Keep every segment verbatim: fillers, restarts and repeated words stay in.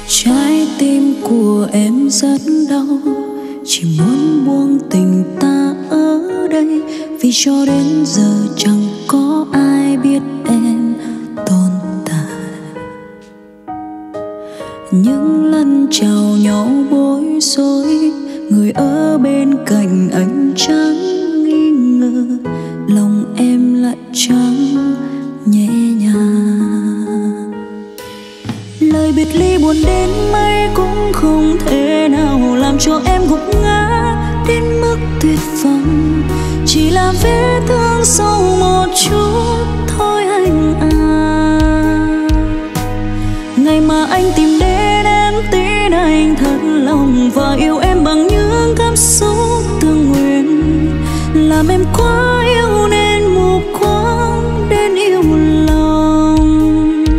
Trái tim của em rất đau, chỉ muốn buông tình ta ở đây, vì cho đến giờ chẳng có ai biết em tồn tại. Những lần chào nhau bối rối, người ở bên cạnh anh chẳng nghi ngờ, lòng em lại chẳng nhẹ nhàng. Lời biệt ly buồn đến mấy cũng không thể nào làm cho em gục ngã đến mức tuyệt vọng. Chỉ là vết thương sâu một chút thôi anh à. Ngày mà anh tìm đến em tin anh thật lòng và yêu em bằng những cảm xúc tương nguyện, làm em quá yêu nên mù quáng đến yêu lòng.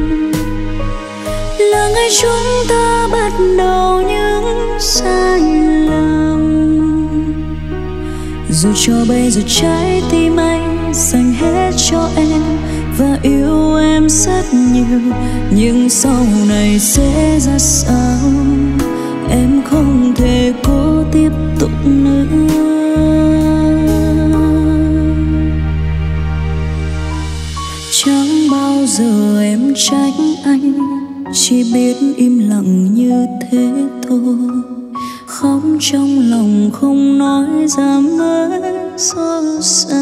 Là ngày chúng ta bắt đầu những sai lầm, dù cho bây giờ trái tim anh dành hết cho em và yêu em rất nhiều, nhưng sau này sẽ ra sao em không thể cố tiếp tục nữa. Chẳng bao giờ em trách anh, chỉ biết im lặng như thế thôi. Khóc trong lòng không nói ra mới xót xa.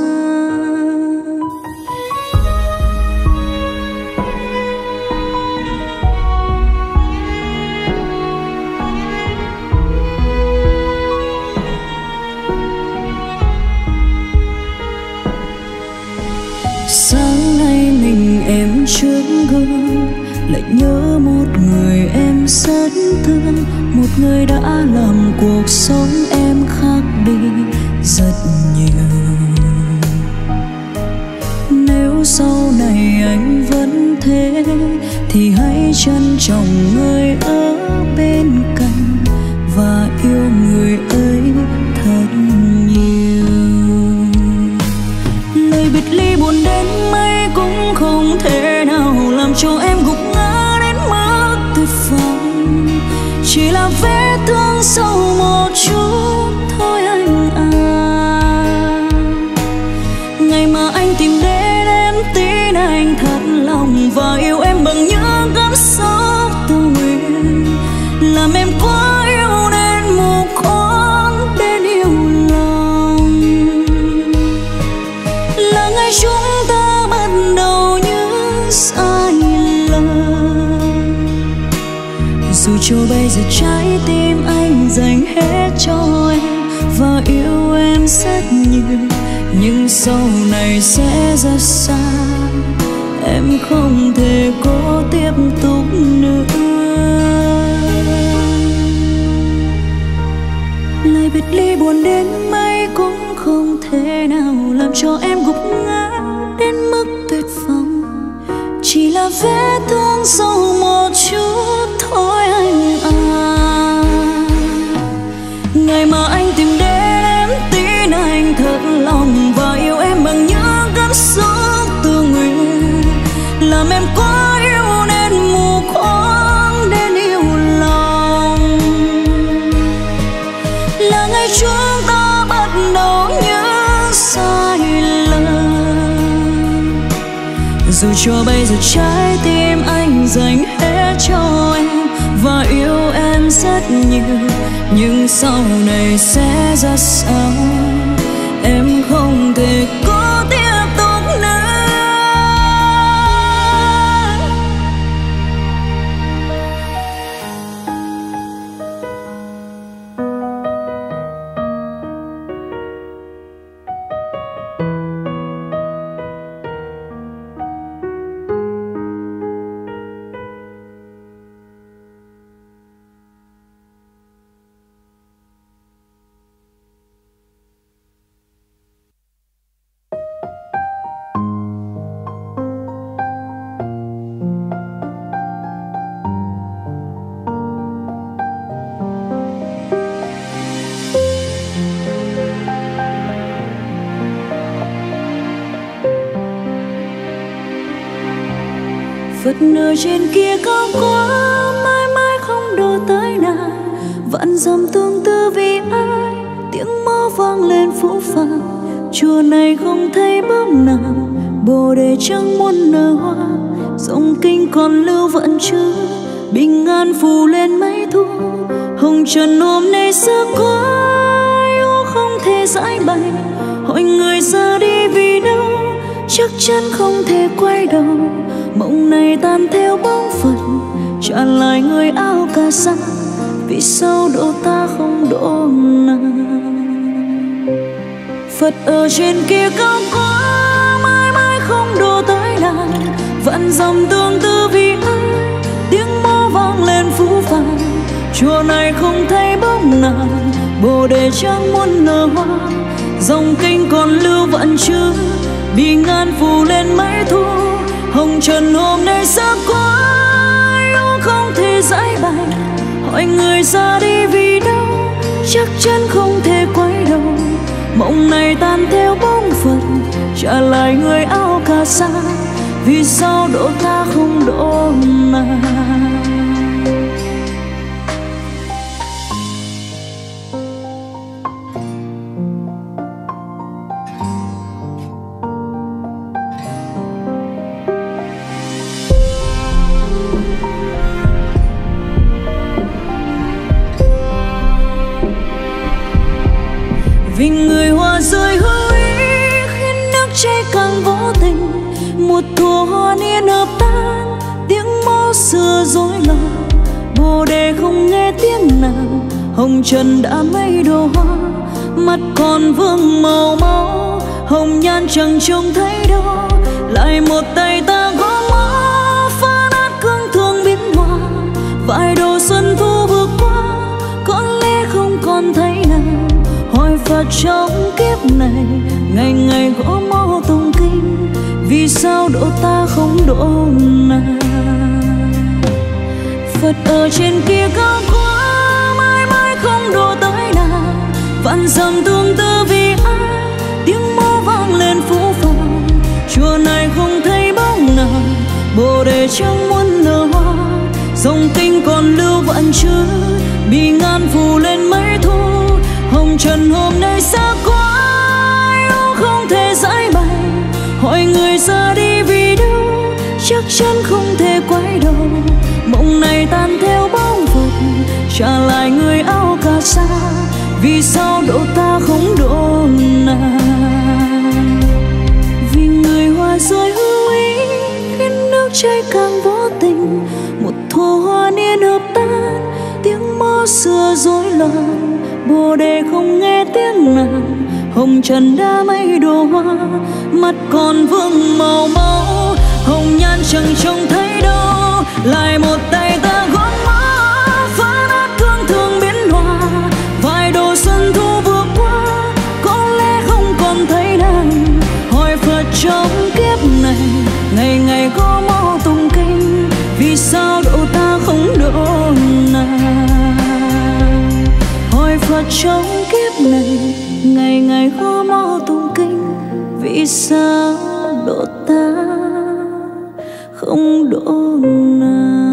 Sáng nay mình em trước gương, lại nhớ một người em rất thương, một người đã làm cuộc sống em khác đi rất nhiều. Nếu sau này anh vẫn thế thì hãy trân trọng người ở bên cạnh và yêu người ấy thật nhiều. Lời biệt ly buồn đến mấy cũng không thể nào làm cho em gục ngã đến mức tuyệt vọng. Chỉ là vết thương sâu một chút thôi anh à. Ngày mà anh tìm đến em tin anh thật lòng và yêu em bằng những cảm xúc tương nguyện, làm em quá yêu nên mù quáng đến yêu lòng. Là ngày chúng ta bắt đầu những sai lầm, dù cho bây giờ trái tim anh dành hết cho em và yêu em rất nhiều, nhưng sau này sẽ ra sao em không thể cố tiếp tục nữa. Lời biệt ly buồn đến mấy cũng không thể nào làm cho em gục ngã đến mức tuyệt vọng. Chỉ là vết thương sâu một chút thôi anh à. Ngày mà anh tìm đến em tin anh thật lòng và yêu em bằng những cảm xúc tương nguyện, làm em quá yêu nên mù quáng đến yêu lòng. Là ngày chúng ta bắt đầu những sai lầm, dù cho bây giờ trái tim anh dành hết cho em và yêu em rất nhiều, nhưng sau này sẽ ra sao em không thể cố tiếp tục nữa. Phật nơi trên kia cao quá, mãi mãi dặm tương tư vì ai, tiếng mõ vang lên phũ phàng. Chùa này không thấy bóng nào, bồ đề chẳng muốn nở hoa. Dòng kinh còn lưu vẫn chưa, bình an phủ lên mấy thu. Hồng trần hôm nay xa quá, yêu không thể giải bày. Hỏi người ra đi vì đâu, chắc chắn không thể quay đầu. Mộng này tan theo bóng phận, trả lại người áo cà sa. Vì sao độ ta không độ nàng? Phật ở trên kia cao quá, mãi mãi không độ tới nàng. Vạn dặm tương tư vì ai, tiếng mõ vang lên phũ phàng. Chùa này không thấy bóng nàng, bồ đề chẳng muốn nở hoa. Dòng kinh còn lưu vẫn chưa, bình an phủ lên mấy thu. Hồng trần hôm nay xa quá, yêu không thể giải bày. Hỏi người ra đi vì đâu, chắc chắn không thể quay đầu. Mộng này tan theo bóng phận, trả lại người áo cà sa. Vì sao độ ta không độ nàng? Vì người hoa rơi hữu ý, khiến nước chảy càng vô tình. Một thuở hoa niên hợp tan, tiếng mõ xưa rối loạn. Bồ đề không nghe tiếng nàng, hồng trần đã mấy đồ hoa. Mắt còn vương màu máu, hồng nhan chẳng trông thấy đâu. Lại một tay ta gõ mõ, phá nát cương thương biến hoa. Vài độ xuân thu vừa qua, có lẽ không còn thấy nàng. Hỏi Phật trong kiếp này, ngày ngày gõ mõ tụng kinh. Vì sao độ ta không độ nàng? Phật ở trên kia cao quá, mãi mãi không độ tới nàng. Vạn dặm tương tư vì ai, tiếng mõ vang lên phũ phàng. Chùa này không thấy bóng nàng, bồ đề chẳng muốn nở hoa. Dòng kinh còn lưu vẫn chưa, bình an phủ lên mấy thu. Hồng trần hôm nay xa quá, yêu không thể giải bày. Hỏi người ra đi vì đâu, chắc chắn không thể quay đầu. Mộng này tan theo bóng phật, trả lại người áo cà sa. Vì sao độ ta không độ nàng? Vì người hoa rơi hữu ý, khiến nước chảy càng vô tình. Một thuở hoa niên hợp tan, tiếng mõ xưa rối loạn. Bồ đề không nghe tiếng nàng, hồng trần đã mấy đồ hoa. Mắt còn vương màu máu, hồng nhan chẳng trông thấy đâu. Lại một tay ta gõ mõ, phá nát cương thương biến hoa. Vài độ xuân thu vừa qua, có lẽ không còn thấy nàng. Hỏi Phật trong kiếp này, ngày ngày gõ mõ tụng kinh. Vì sao độ ta không độ nàng? Hỏi Phật trong kiếp này, ngày ngày gõ mõ tụng kinh. Vì sao độ ta không độ nàng?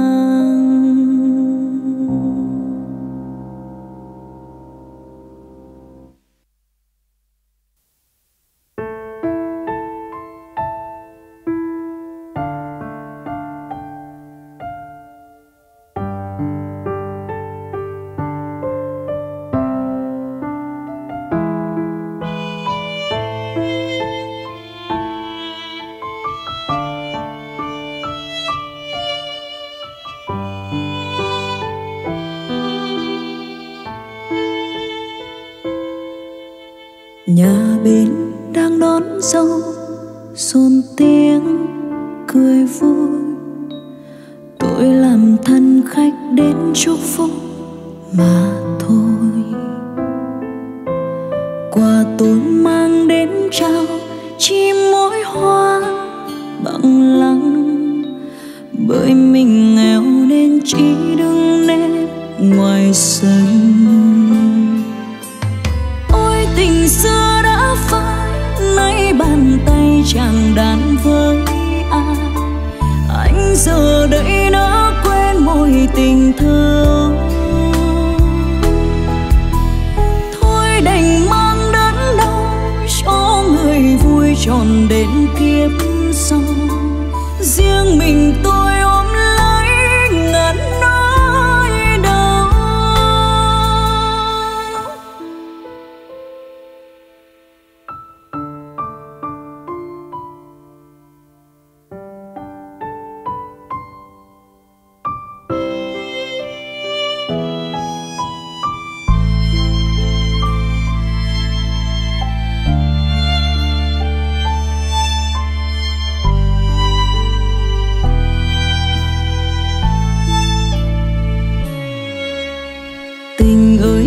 Nhà bên đang đón dâu, xôn tiếng cười vui. Tôi làm thân khách đến chúc phúc mà thôi. Quà tôi mang đến trao chỉ mỗi hoa bằng lăng. Bởi mình nghèo nên chỉ đứng nếp ngoài sân. Ôi tình xưa đã phai, nay bàn tay chàng đàn với ai. Anh giờ đây đã quên mối tình thơ.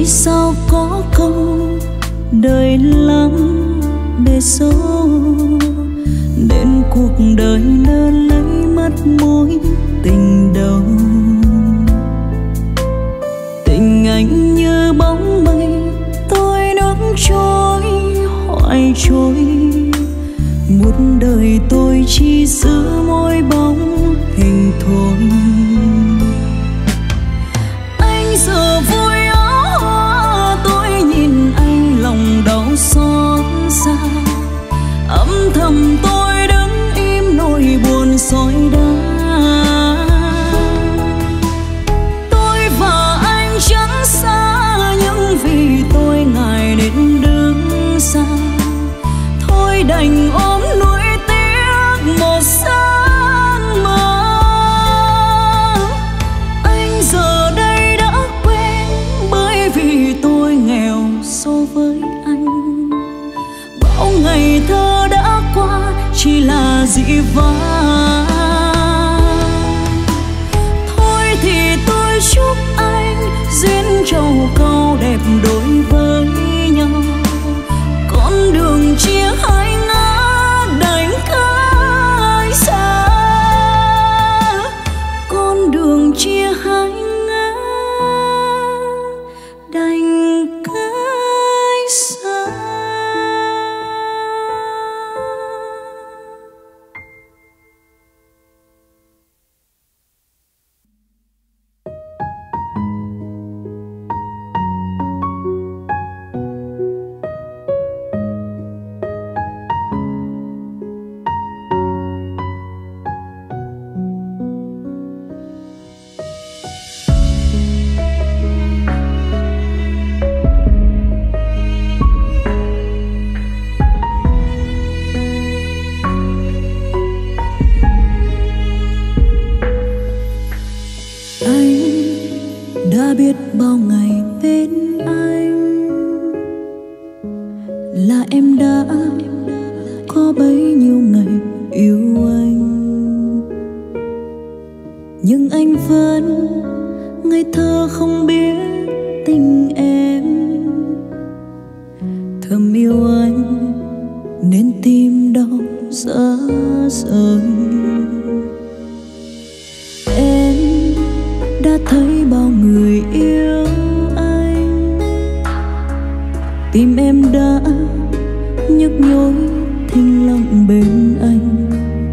vì sao có câu đời lắm bề dâu, nên cuộc đời lỡ lấy mất mối tình đầu. Tình anh như bóng mây, tôi nước trôi hoài trôi. Một đời tôi chỉ giữ mỗi bóng hình thôi. Anh giờ vui áo hoa, tôi nhìn anh lòng đau xót xa. Âm thầm tôi đứng im nỗi buồn soi đá. Tôi và anh chẳng xa, nhưng vì tôi ngại nên đứng xa. Thôi đành ôm nuối tiếc một sáng mơ. Anh giờ đây đã quên, bởi vì tôi nghèo so với anh. Bao ngày thơ đã qua chỉ là dĩ vãng. Thôi thì tôi chúc anh duyên trầu câu đẹp đối với nhau. Con đường chia hai ngã đành cách xa. Con đường chia hai ngã đành cách xa. Đã biết bao ngày bên anh là em đã có bấy nhiêu ngày yêu anh, nhưng anh vẫn ngây thơ không biết tình em. Thầm yêu anh nên tim đau rã rời. Em đã thấy bao người yêu anh, tim em đã nhức nhối thinh lặng bên anh.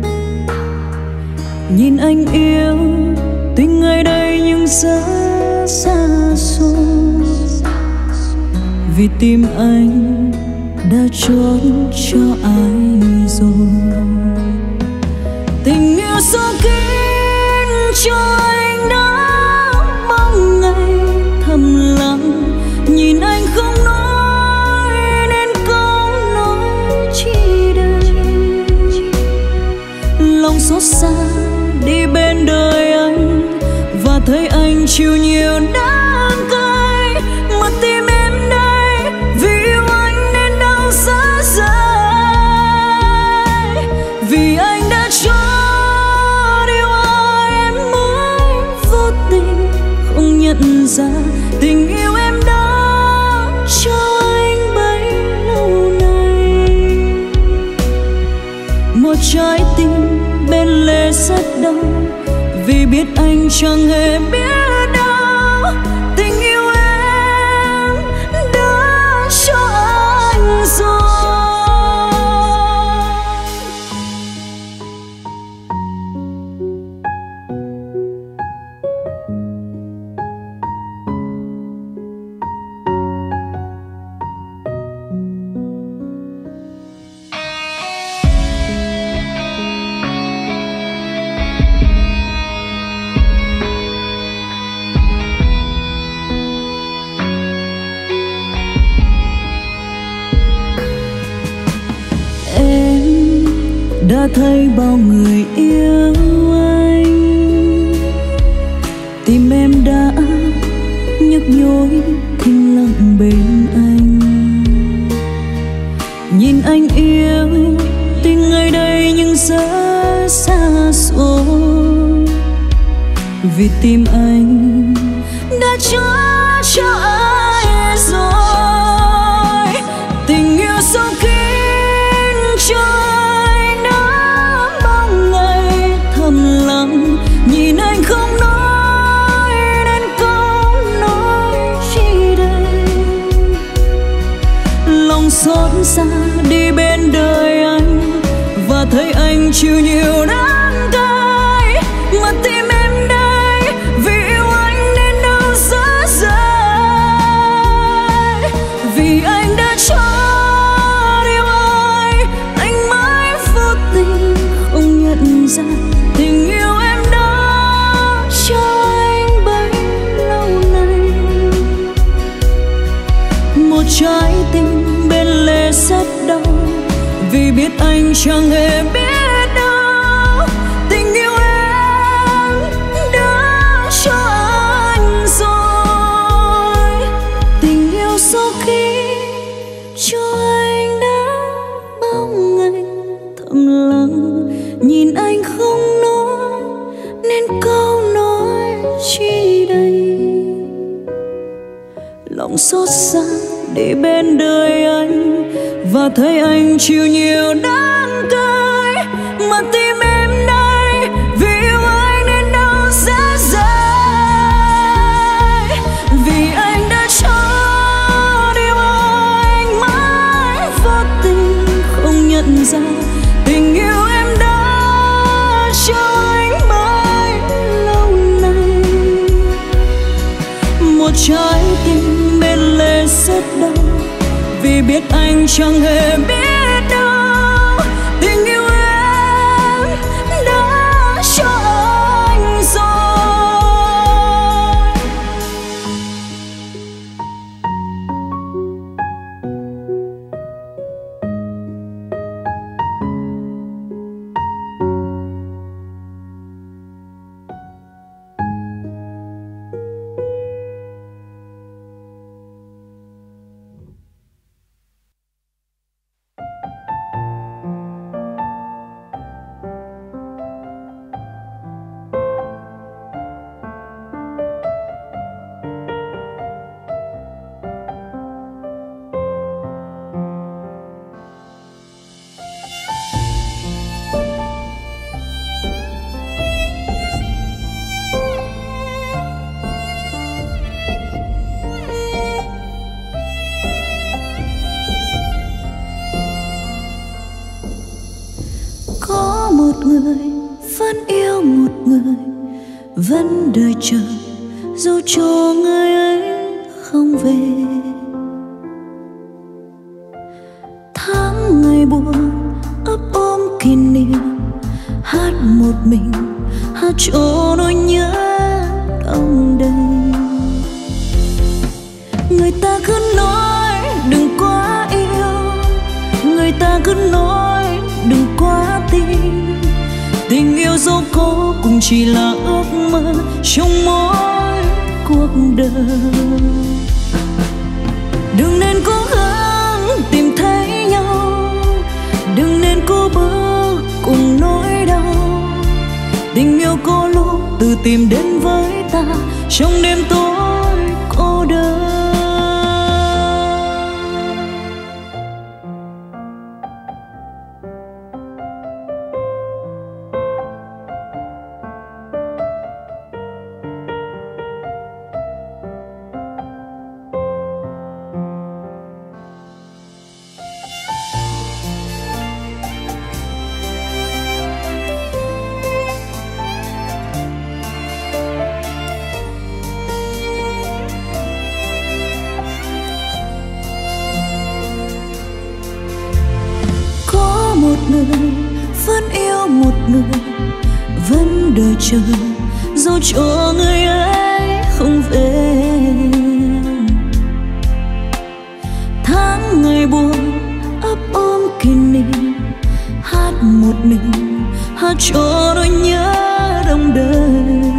Nhìn anh yêu tình ngày đây nhưng rất xa xôi, vì tim anh đã chót cho ai rồi. Tình yêu sâu kín cho anh đã mong ngày thầm lặng. Nhìn anh không nói nên câu nói chi đây. Lòng xót xa đi bên đời anh, và thấy anh chịu nhiều đắng cay. Mà tim em đây vì yêu anh nên đau giá rời. Vì anh đã cho điều ai em mới vô tình không nhận ra. Tình yêu em đã cho anh bấy lâu nay. Một trái tim bên lề rất đau, vì biết anh chẳng hề biết đâu. Tình yêu em đã cho anh rồi. Đã thấy bao người yêu anh, tim em đã nhức nhối thinh lặng bên anh. Nhìn anh yêu tình ngày đây nhưng rất xa xôi, vì tim anh đã cho cho ai rồi. Tình yêu sâu kín cho anh đã bao ngày thầm lặng, nhìn anh không nói nên câu nói chi đây. Lòng xót xa đi bên đời anh và thấy anh chịu nhiều đắng cay, mà tim em đây vì yêu anh nên đau giá rời. Vì anh đã cho điều ai anh mãi vô tình không nhận ra, tình yêu em đã cho anh bấy lâu nay. Một trái tim bên lề rất đau vì biết anh chẳng hề biết đâu tình yêu em đã cho anh rồi. Tình yêu sâu kín cho anh đã bao ngày thầm lặng, nhìn anh không nói nên câu nói chi đây. Lòng xót xa để bên đời anh và thấy anh chịu nhiều đắng cay, mà tim em đây vì yêu anh nên đau giá rời. Vì anh đã cho điều anh mãi vô tình không nhận ra, tình yêu em đã cho anh bấy lâu nay. Một trái tim bên lề rất đau vì biết anh chẳng hề biết đâu tình yêu em đã cho anh rồi. Một người vẫn yêu một người, vẫn đợi chờ dù cho người ấy không về. Tháng ngày buồn ấp ôm kỷ niệm, hát một mình hát cho nỗi nhớ đong đầy. Người ta cứ nói đừng quá yêu, người ta cứ nói đừng quá tin. Tình yêu dẫu có cũng chỉ là ước mơ trong mỗi cuộc đời. Đừng nên cố gắng tìm thấy nhau, đừng nên cố bước cùng nỗi đau. Tình yêu có lúc tự tìm đến với ta trong đêm tối cô đơn. Một người vẫn yêu một người, vẫn đợi chờ dẫu cho người ấy không về. Tháng ngày buồn ấp ôm kỷ niệm, hát một mình hát cho nỗi nhớ đong đời.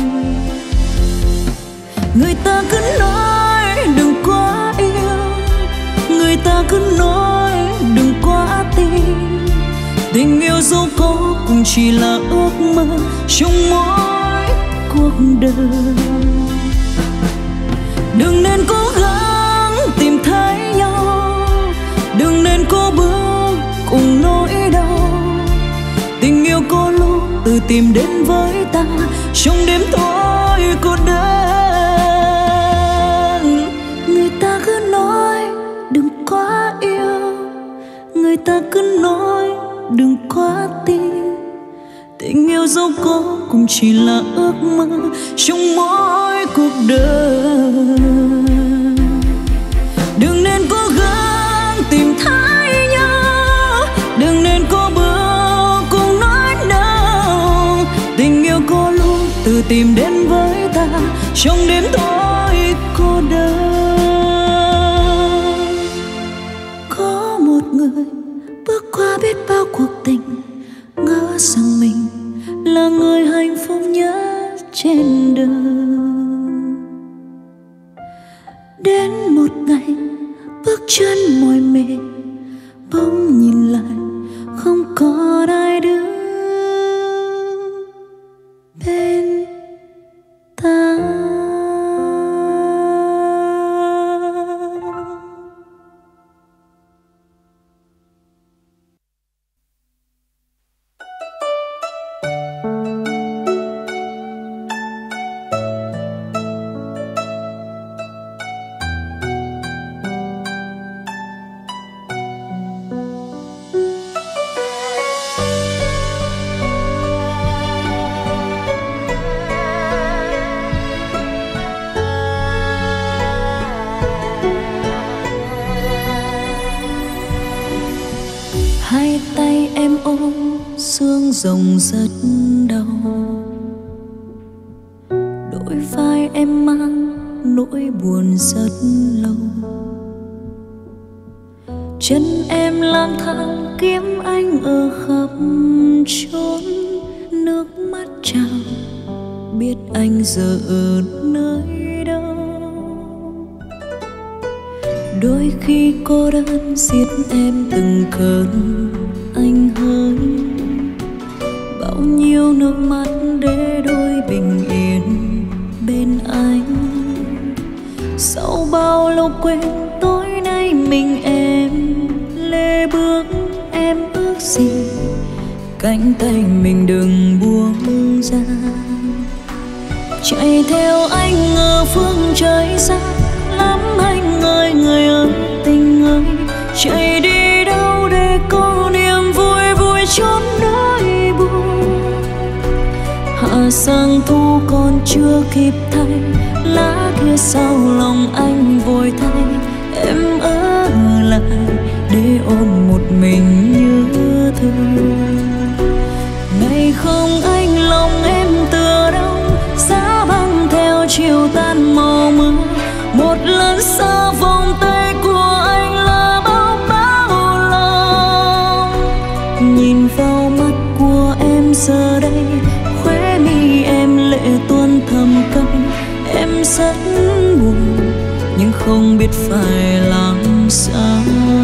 Người ta cứ nói đừng quá yêu, người ta cứ nói đừng quá tin. Tình yêu dẫu có cũng chỉ là ước mơ trong mỗi cuộc đời. Đừng nên cố gắng cô bước cùng nỗi đau. Tình yêu có lúc tự tìm đến với ta trong đêm tối cô đơn. Người ta cứ nói đừng quá yêu, người ta cứ nói đừng quá tin. Tình yêu dẫu có cũng chỉ là ước mơ trong mỗi cuộc đời. Đừng nên cố gắng tìm thấy nhau, đừng nên có bữa cùng nói đâu. Tình yêu có lúc tự tìm đến với ta trong đêm tối cô đơn. Có một người bước qua biết bao cuộc tình, ngỡ rằng mình là người hạnh phúc nhất trên đời. Đến một ngày bước chân mỏi mệt, bỗng nhìn lại không còn ai đứng bên ta. Hai tay em ôm xương rồng rất đau, đôi vai em mang nỗi buồn rất lâu. Chân em lang thang kiếm anh ở khắp chốn, nước mắt trào biết anh giờ ở nơi đâu. Đôi khi cô đơn giết em từng cơn anh hơi, bao nhiêu nước mắt để đôi bình yên bên anh. Sau bao lâu quên tối nay mình em lê bước, em ước gì cánh tay mình đừng buông ra. Chạy theo anh ở phương trời xa lắm anh ơi, người ơi tình ơi. Chạy đi đâu để có niềm vui vui chốn nỗi buồn. Hạ sang thu còn chưa kịp thay, lá kia sau lòng anh vội thay. Em ở lại để ôm một mình nhớ thương. Ngày không anh lòng em tựa đông, giá băng theo chiều tan màu mưa. Một lần xa vòng tay của anh là bao bao lòng. Nhìn vào mắt của em giờ đây, khóe mi em lệ tuôn thầm cay. Em rất buồn nhưng không biết phải làm sao.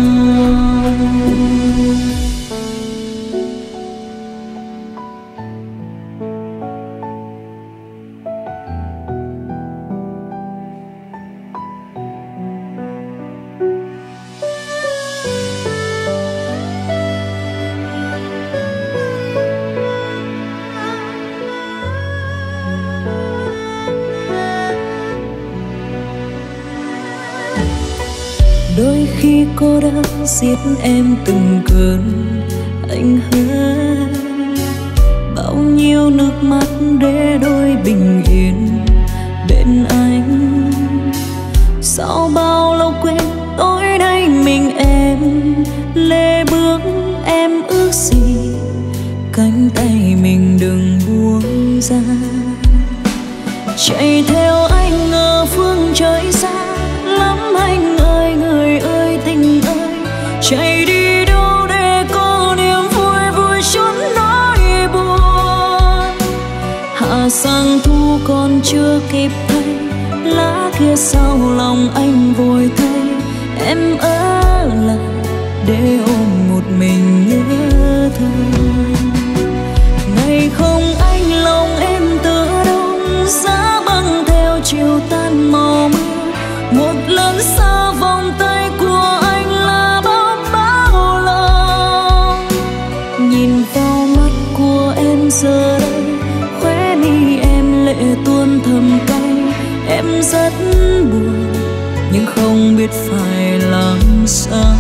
Đôi khi cô đơn giết em từng cơn anh hết, bao nhiêu nước mắt để đôi bình yên bên anh. Sau bao lâu quên tối nay mình em lê bước, em ước gì cánh tay mình đừng buông ra. Chạy theo anh ở phương trời xa lắm anh ơi, người ơi tình ơi. Chạy đi đâu để có niềm vui vui chốn nỗi buồn. Hạ sang thu còn chưa kịp thay, lá kia sau lòng anh vội thay. Em ở lại để ôm một mình nhớ thương. Ngày không anh lòng em tựa đông, giá băng theo chiều tan màu mưa. Một lần xa vòng tay của anh là bao bao thầm cay. Em rất buồn nhưng không biết phải làm sao.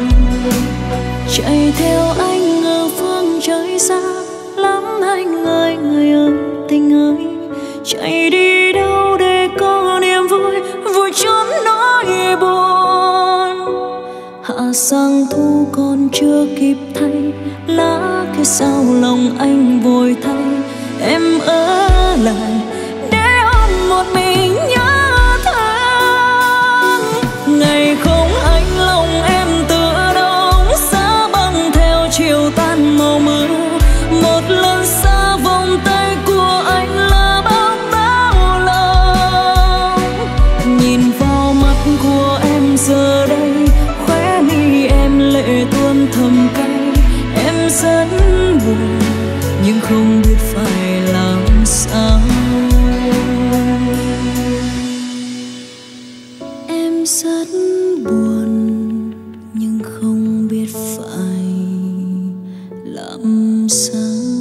Chạy theo anh ở phương trời xa lắm anh ơi, người ơi tình ơi. Chạy đi đâu để có niềm vui, vui trốn nỗi buồn. Hạ sang thu còn chưa kịp thay, lá kia sau lòng anh vội thay. Em ở lại để ôm một mình nhớ thương. Ngày không anh lòng em tựa đông giá băng theo chiều tan màu mưa. Một lần xa vòng tay của anh là bao bao lòng. Nhìn vào mắt của em giờ đây, khóe mi em lệ tuôn thầm cay. Em rất buồn nhưng không biết phải làm sao. Em rất buồn nhưng không biết phải làm sao.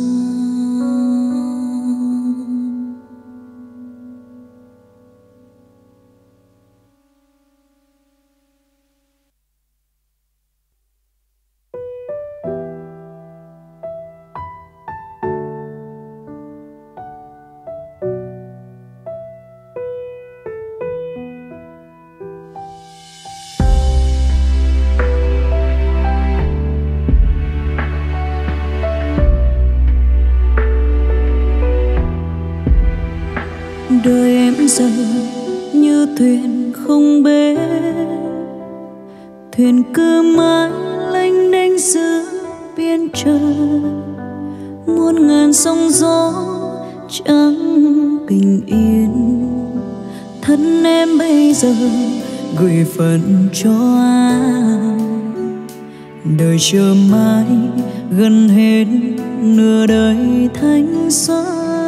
Đời em giờ như thuyền không bến, thuyền cứ mãi lênh đênh giữa biển trời. Muôn ngàn sóng gió chẳng bình yên. Thân em bây giờ gửi phận cho ai? Đời chờ mãi gần hết nửa đời thanh xuân.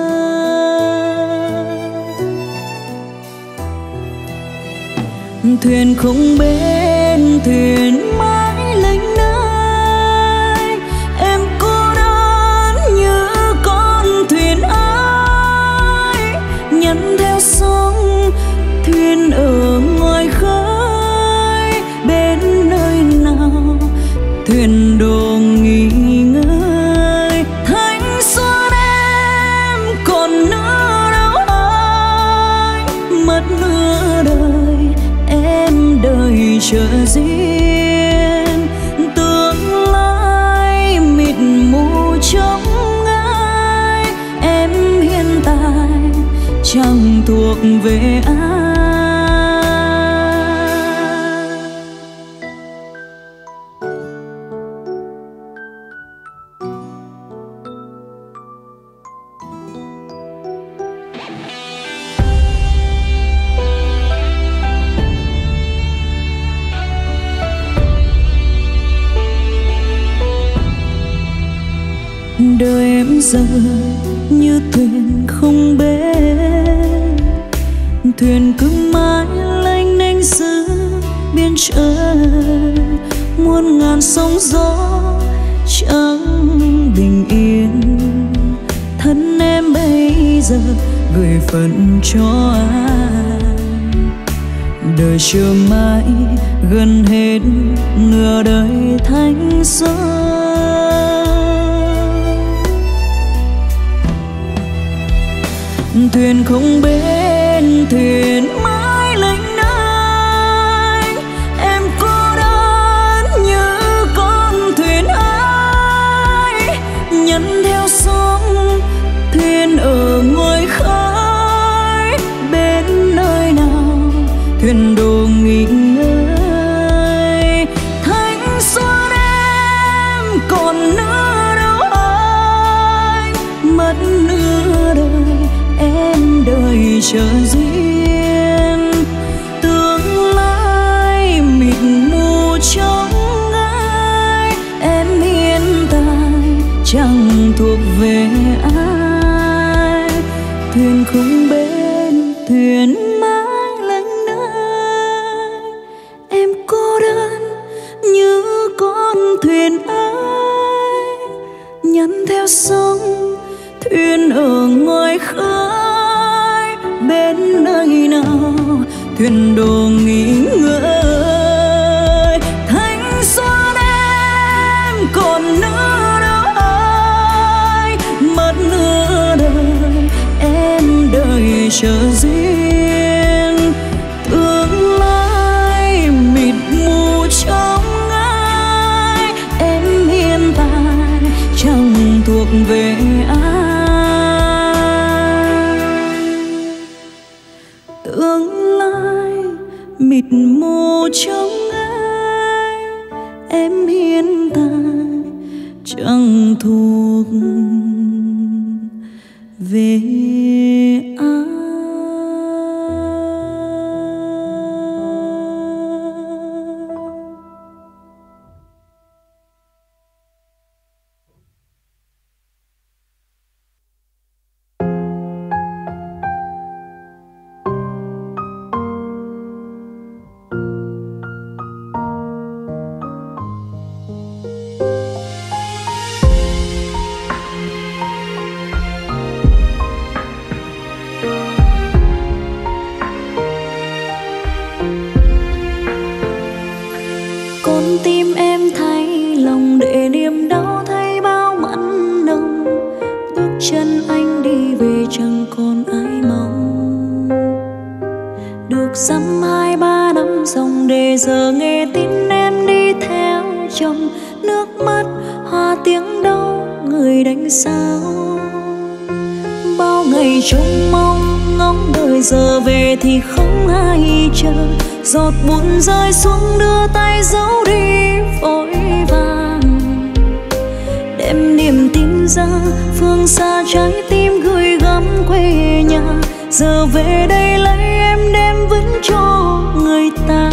Thuyền không bên, thuyền mãi lênh nơi. Em cô đơn như con thuyền ái, nhấn theo sóng thuyền ở ngoài khơi. Bên nơi nào thuyền đồ nghỉ ngơi. Thanh xuân em còn nữa đâu ai, mất nửa đời em đời chờ riêng. Tương lai mịt mù trong ngai, em hiện tại chẳng thuộc về ai. Đời em giờ như thuyền không bến, thuyền cứ mãi lênh đênh giữa biển trời. Muôn ngàn sóng gió chẳng bình yên. Thân em bây giờ gửi phận cho ai? Đời chưa mãi gần hết nửa đời thanh xuân. Thuyền không bên, thuyền mãi lênh đênh. Em cô đơn như con thuyền ái, nhấn theo sóng thuyền ở ngoài khơi. Bên nơi nào thuyền đồ nghỉ ngơi. Thanh xuân em còn nữa đâu ai, mất nửa đời em đời chờ riêng. Tương lai mịt mù trong ngai, em hiện tại chẳng thuộc về ai. Thuyền không bên, thuyền mãi lênh đênh. Em cô đơn như con thuyền ái, nhấn theo sóng thuyền ở ngoài khơi. Bên đến nơi nào thuyền đồ nghỉ ngơi. Thanh xuân em còn nữa đời, mất nửa đời em đợi chờ duyên. Tương lai mịt mù trong ai, em hiện tại chẳng thuộc về ai. Tương lai mịt mù trong ai, em hiện tại chẳng thuộc về ai. Con tim em thay lòng để niềm đau thay bao mặn nồng. Bước chân anh đi về chẳng còn ai mong. Được dăm hai ba năm dòng để giờ nghe tin em đi theo chồng. Nước mắt hoa tiếng đau người đánh sao. Bao ngày trông mong ngóng đợi giờ về thì không ai chờ. Giọt buồn rơi xuống đưa tay giấu đi vội vàng. Đem niềm tin ra phương xa trái tim gửi gắm quê nhà. Giờ về đây lấy em đem vững cho người ta.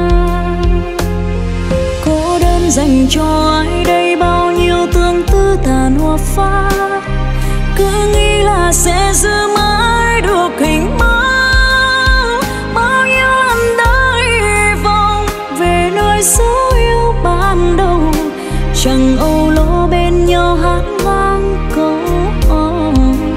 Cô đơn dành cho ai đây bao nhiêu tương tư tàn hoa phai. Cứ nghĩ là sẽ giữ mãi được hình mơ. Bao nhiêu lần đã hy vọng về nơi dấu yêu ban đầu. Chẳng âu lo bên nhau hát vang câu hò.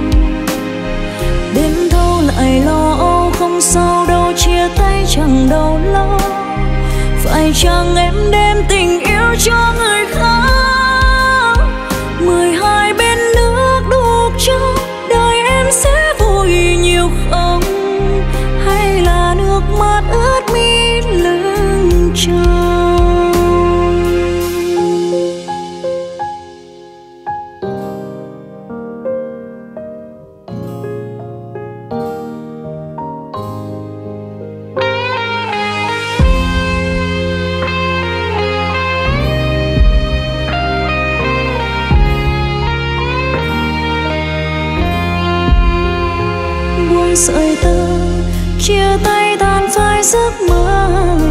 Đêm thâu lại lo âu không sao đâu, chia tay chẳng đâu lâu. Phải chăng em đem tình yêu cho người khác. Mười hai bên nước đục cho đời em sẽ vui nhiều không? Hay là nước mắt ướt mi lưng trâu? Sợi tơ chia tay tan phai giấc mơ.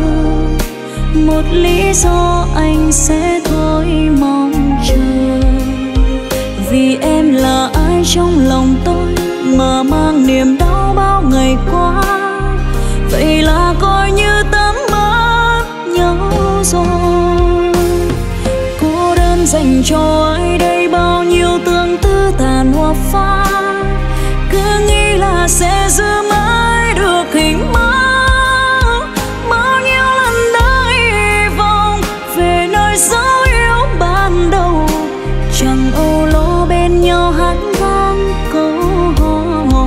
Một lý do anh sẽ thôi mong chờ. Vì em là ai trong lòng tôi mà mang niềm đau bao ngày qua. Vậy là coi như tấm mất nhau rồi. Cô đơn dành cho ai đây bao nhiêu tương tư tàn hoa phai. Cứ nghĩ là sẽ giữ mãi được hình mơ. Bao nhiêu lần đã hy vọng về nơi dấu yêu ban đầu. Chẳng âu lo bên nhau hát vang câu hò.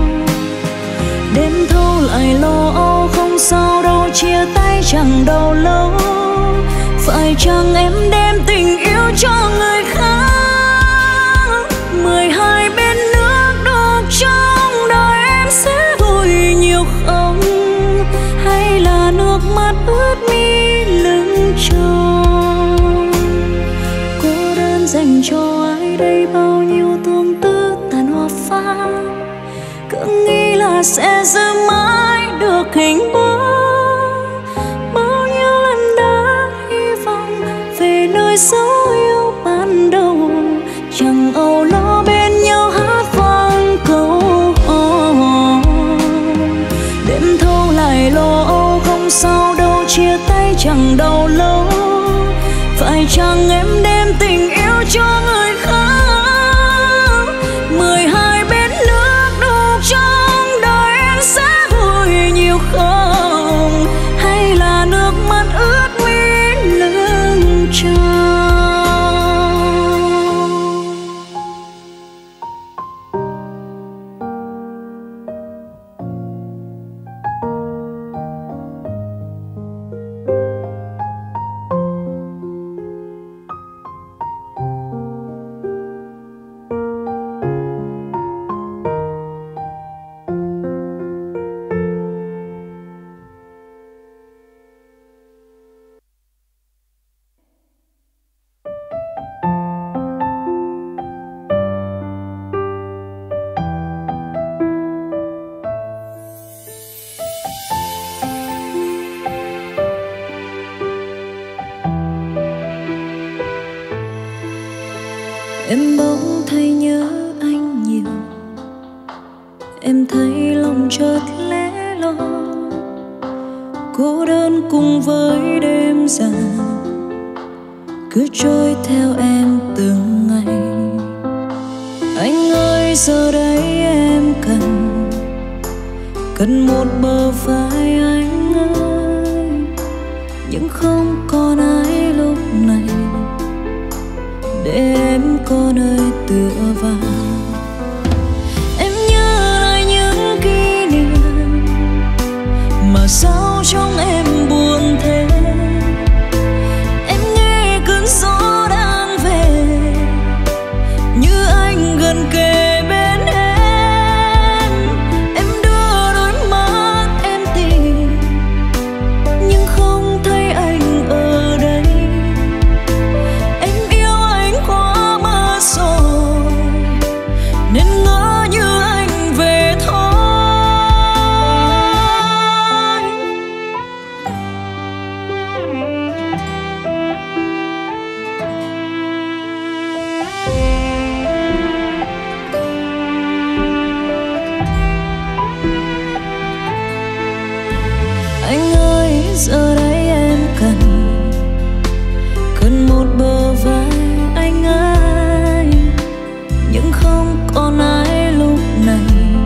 Đêm thâu lại lo âu không sao đâu, chia tay chẳng đâu lâu. Phải chăng em đem tình yêu cho người khác. Mười hai bên nước đục trong đời em sẽ vui nhiều không? Hay là nước mắt ướt mi lưng trâu? Cô đơn dành cho ai đây bao nhiêu tương tư tàn hoa phai. Cứ nghĩ là sẽ giữ mãi được hình bóng. Bao nhiêu lần đã hy vọng về nơi dấu yêu ban đầu. Chẳng âu lo bên nhau hát vang câu hò. Đêm thâu lại lo âu không sao đâu, chia tay chẳng đâu lâu. Phải chăng em đem tình yêu cho người khác. Mười hai bên nước đục trong đời em Em bỗng thấy nhớ anh nhiều, em thấy lòng chợt lẻ loi, cô đơn cùng với đêm dài cứ trôi theo em từng ngày. Anh ơi giờ đây em cần cần một bờ vai anh ơi, nhưng không còn ai lúc này để em có nơi tựa vào. Em nhớ lại những kỷ niệm mà sao trong em buồn thế. Em nghe cơn gió đang về, như anh gần kề bên em. Em đưa đôi mắt em tìm, nhưng không thấy anh ở đây. Em yêu anh quá mất rồi, nên ngỡ như anh về thôi. Anh ơi giờ đây em cần cần một bờ vai anh ơi, nhưng không còn ai lúc này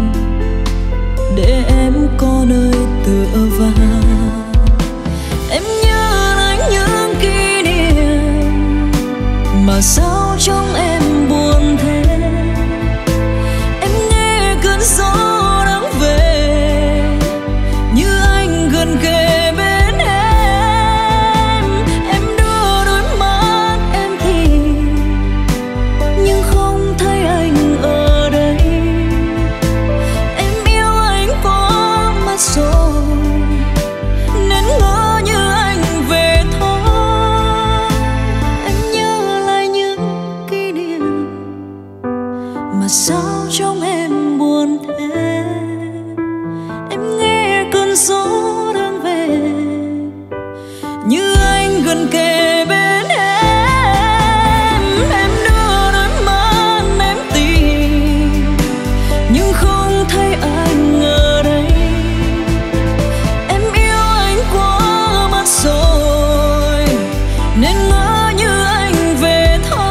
để em có nơi tựa vào. Em nhớ lại những kỷ niệm mà sao trong em buồn thế. Em nghe cơn gió đang về, như anh gần kề bên em. Em đưa đôi mắt em tìm, nhưng không thấy anh ở đây. Em yêu anh quá mất rồi, nên ngỡ như anh về thôi. Em nhớ lại những kỷ niệm mà sao trong em buồn thế. Em nghe cơn gió đang về, như anh gần kề bên em. Em đưa đôi mắt em tìm, nhưng không thấy anh ở đây. Em yêu anh quá mất rồi, nên ngỡ như anh về thôi.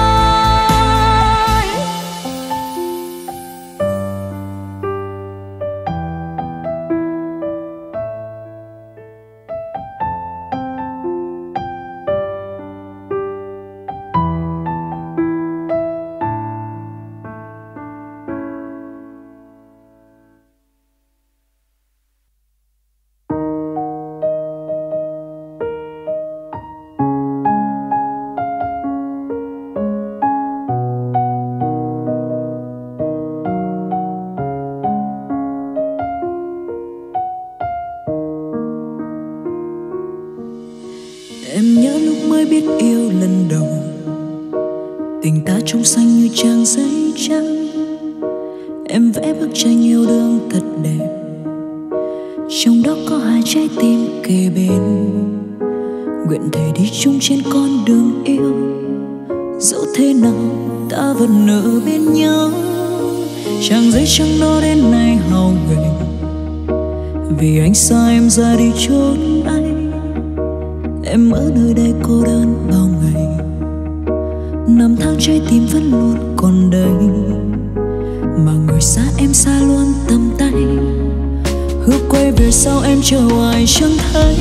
Em nhớ lúc mới biết yêu lần đầu, tình ta trong xanh như trang giấy trắng. Em vẽ bức tranh yêu đương thật đẹp, trong đó có hai trái tim kề bên. Nguyện thề đi chung trên con đường yêu, dẫu thế nào ta vẫn ở bên nhau. Trang giấy trắng đó đến nay hao gầy, vì anh xa em ra đi chốn anh. Em ở nơi đây cô đơn bao ngày, năm tháng trái tim vẫn luôn còn đây. Mà người xa em xa luôn tầm tay, hứa quay về sau em chờ hoài chẳng thấy.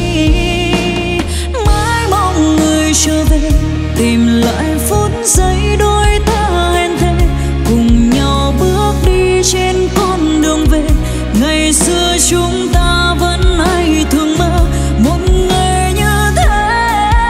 Mãi mong người trở về, tìm lại phút giây đôi ta hẹn thề, cùng nhau bước đi trên con đường về. Ngày xưa chúng ta vẫn hay thường mơ một ngày như thế.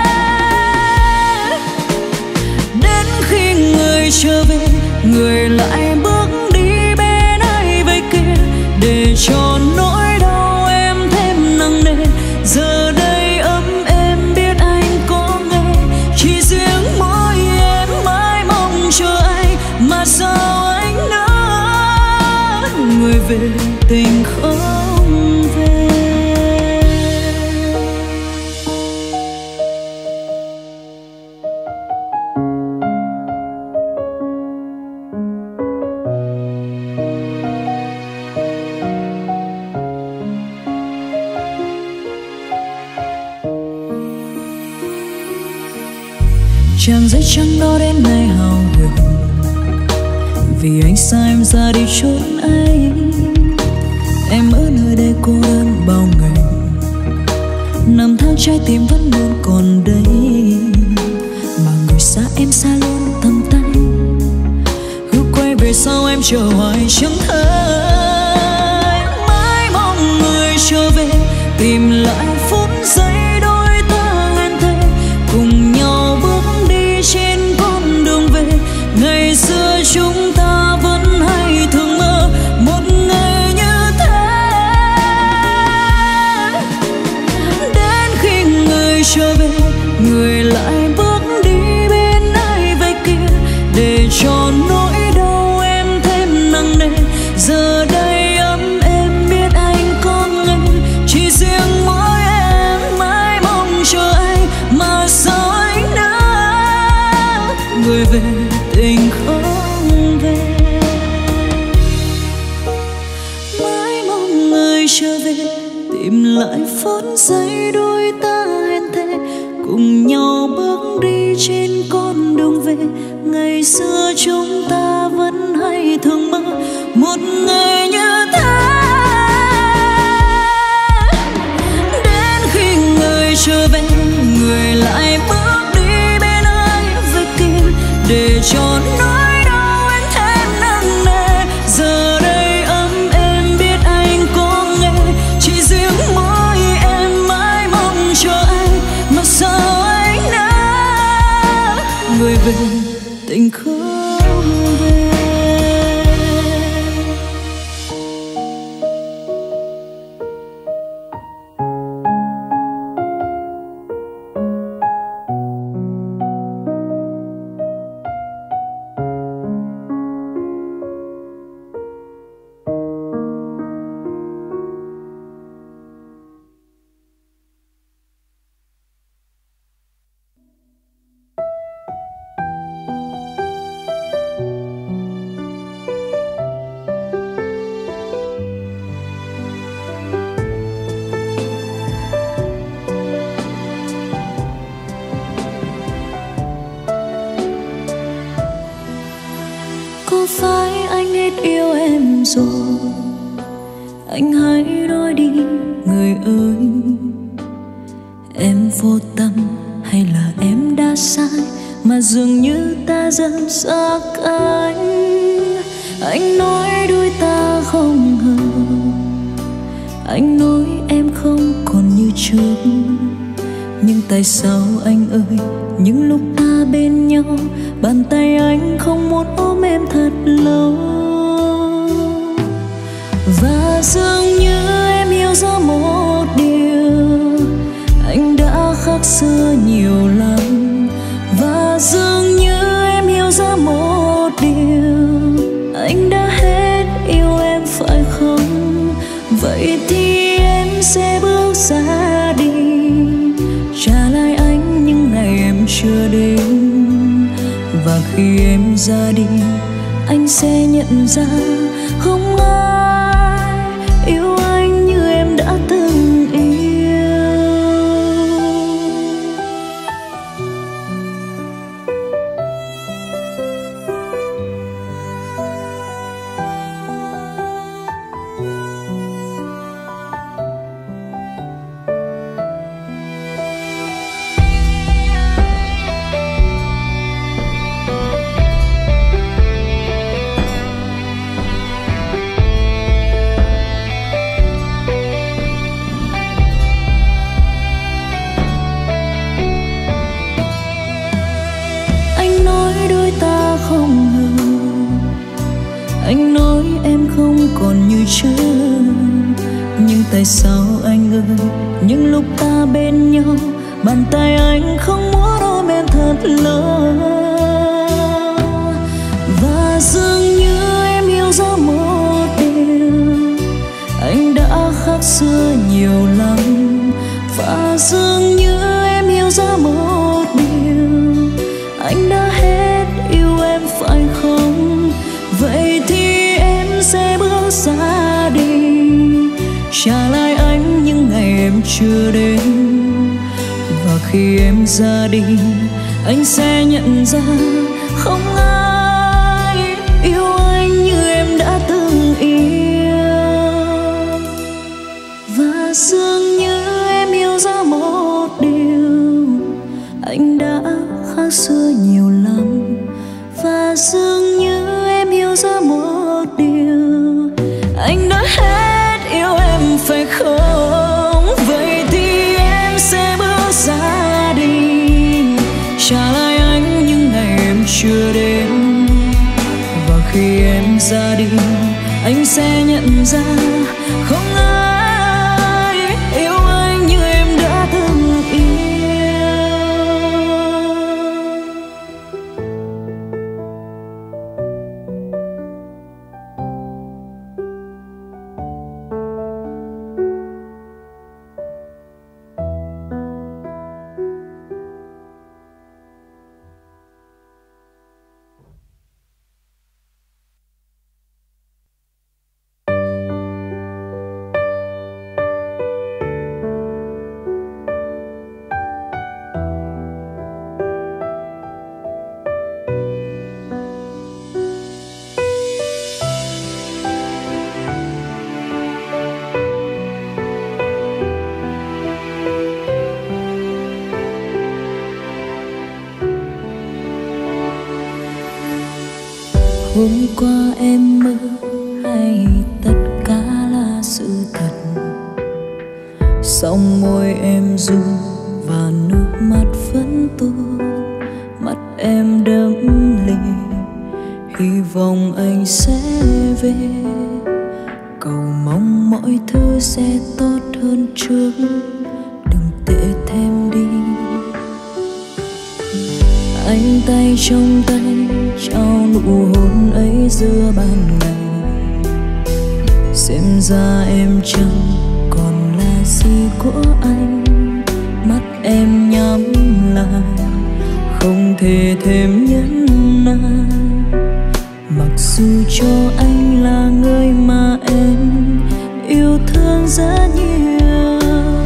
Đến khi người trở về, người lại bước đi bên ai về kia, để cho nỗi đau em thêm nặng nề. Giờ đây ấm em biết anh có nghe, chỉ riêng mỗi em mãi mong chờ anh. Mà sao anh nỡ người về tình không về. Chàng giấy trắng đó đến nay hao huyền, vì anh xa em ra đi chốn ấy. Em ở nơi đây cô đơn bao ngày, năm tháng trái tim vẫn luôn còn đây. Mà người xa em xa luôn tầm tay, hứa quay về sau em chờ hoài chẳng thấy. Mãi mong người trở về tìm lại phút giây đôi ta hẹn thề, cùng nhau bước đi trên con đường về. Ngày xưa chúng ta vẫn hay thường mơ một ngày như thế. Đến khi người trở về, người lại bước đi bên ai về kia, để cho nỗi đau em thêm nặng nề. Giờ đây ấm em biết anh có ngày, chỉ riêng mỗi em mãi mong chờ anh, mà sao anh đã người về tình không về. Mãi mong người trở về tìm lại phút giây đôi ta hẹn thề, cùng nhau bước đi trên con đường về. Ngày xưa chúng ta vẫn hay thường mơ một ngày như thế. Đến khi người trở về, người lại bước đi bên ai về kia, để cho nỗi đau anh thêm nặng nề. Giờ đây ấm em biết anh có nghe, chỉ riêng mỗi em mãi mong chờ anh, mà sao anh đã người về tình không về. Có phải anh hết yêu em rồi? Anh hãy nói đi người ơi. Em vô tâm hay là em đã sai, mà dường như ta dần xa cách. Anh nói đôi ta không hợp, anh nói em không còn như trước. Nhưng tại sao anh ơi, những lúc ta bên nhau, bàn tay anh không muốn ôm em thật lâu. Và dường như em hiểu ra một điều, anh đã khác xưa nhiều lắm. Và dường như em hiểu ra một điều, anh đã hết yêu em phải không? Vậy thì em sẽ bước ra đi, trả lại anh những ngày em chưa đến. Và khi em ra đi, anh sẽ nhận ra không ai yêu anh như em đã từng yêu. Anh nói em không còn như trước. Nhưng tại sao anh ơi, những lúc ta bên nhau, bàn tay anh không muốn ôm em thật lâu. Và dường như em hiểu ra một điều, anh đã khác xưa nhiều lắm. Và dường như em hiểu ra một điều, anh đã hết yêu em phải không? Vậy thì em sẽ bước ra đi, trả lại anh những ngày em chưa đến. Và khi em ra đi, anh sẽ nhận ra không ai yêu anh như em đã từng yêu. Và dường như em yêu ra một điều, anh đã khác xưa nhiều lắm. Và dường như em yêu ra một điều, anh đã hết yêu em phải không? Vậy thì em sẽ bước ra đi, trả lại anh những ngày em chưa đến. Và khi em ra đi, anh sẽ nhận ra không ai yêu anh như em đã từng yêu. Hôm qua em mơ hay tất cả là sự thật? Song môi em run và nước mắt vẫn tuôn, mắt em đẫm lệ, hy vọng anh sẽ về. Cầu mong mọi thứ sẽ tốt hơn trước, đừng tệ thêm đi. Anh tay trong tay trao nụ hôn ấy giữa ban ngày. Xem ra em chẳng còn là gì của anh, mắt em nhắm lại không thể thêm nhẫn nại. Mặc dù cho anh là người mà em yêu thương rất nhiều,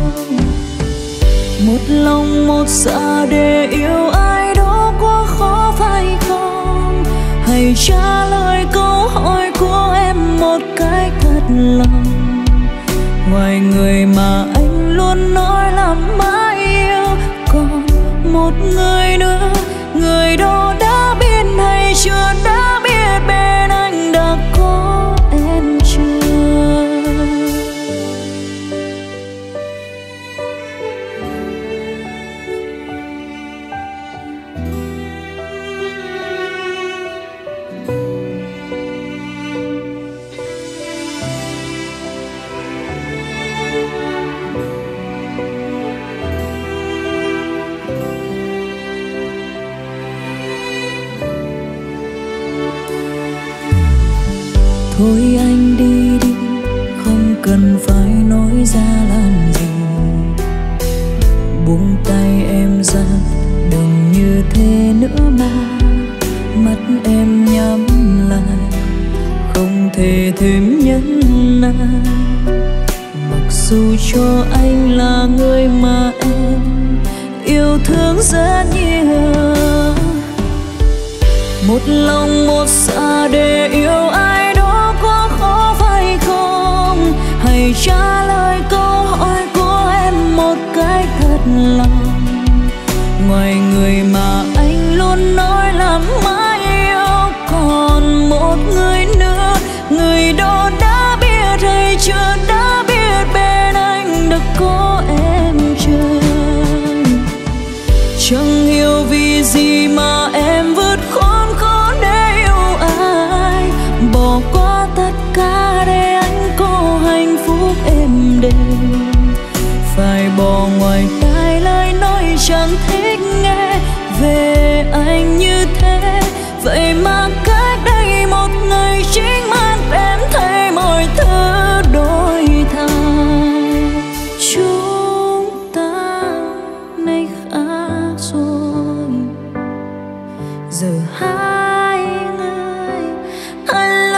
một lòng một dạ để yêu ai đó quá khó phải không? Hãy trả lời câu hỏi của em một cách thật lòng. Ngoài người mà anh luôn nói là mãi yêu, còn một người nữa, người đó đã biết hay chưa đã biết bên anh đã có em chưa? Thôi anh đi đi, không cần phải nói ra làm gì. Buông tay em ra, đừng như thế nữa mà. Mắt em nhắm lại, không thể thêm nhẫn nại. Mặc dù cho anh là người mà em yêu thương rất nhiều, một lòng một dạ để yêu ai đó có khó phải không? Hãy trả lời câu hỏi của em một cách thật lòng. Ngoài người mà anh luôn nói là mãi yêu, còn một người nữa, người đó đã biết hay chưa đã biết bên anh đã có em chưa? Chẳng hiểu vì gì mà em vượt khốn khó để yêu ai, bỏ qua tất cả để anh có hạnh phúc êm đềm. Phải bỏ ngoài tai lời nói chẳng thích nghe về anh như thế. Vậy mà cách đây một ngày chính mắt em thấy mọi thứ đổi thay. Chúng ta nay khác rồi, giờ hai người thành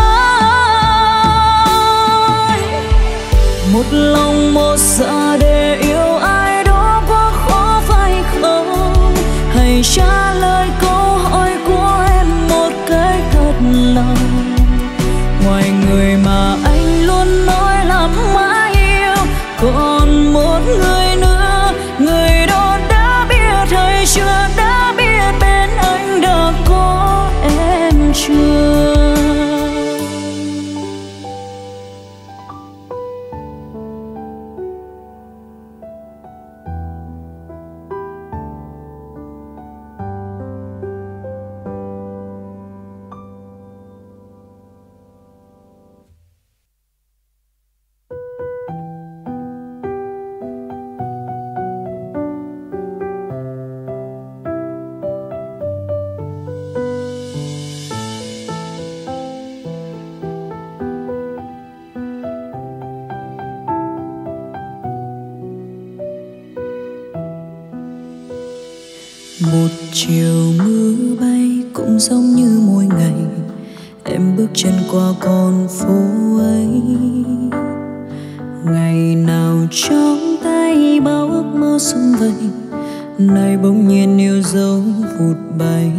lối. Một lòng một dạ để yêu ai đó quá khó phải không? Hãy hãy trả lời câu hỏi của em một cái thật lòng. Ngoài người mà anh luôn nói là mãi yêu, còn một người nữa, người đó đã biết hay chưa, đã biết bên anh đã có em chưa. Một chiều mưa bay cũng giống như mỗi ngày, em bước chân qua con phố ấy. Ngày nào trong tay bao ước mơ sum vầy, nay bỗng nhiên yêu dấu vụt bay.